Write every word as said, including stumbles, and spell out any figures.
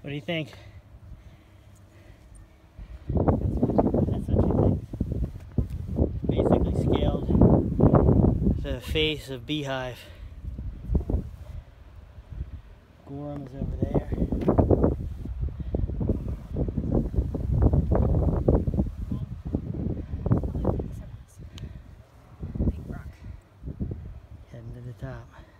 What do you think? That's what you think. Basically scaled the face of Beehive. Gorham's over there. Heading to the top.